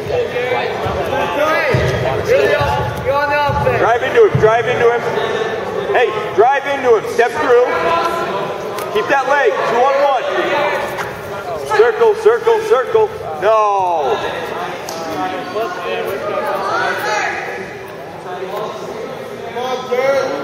Drive into him, drive into him. Hey, drive into him, step through. Keep that leg, 2-on-1. Circle, circle, circle. No. Come on, Jared.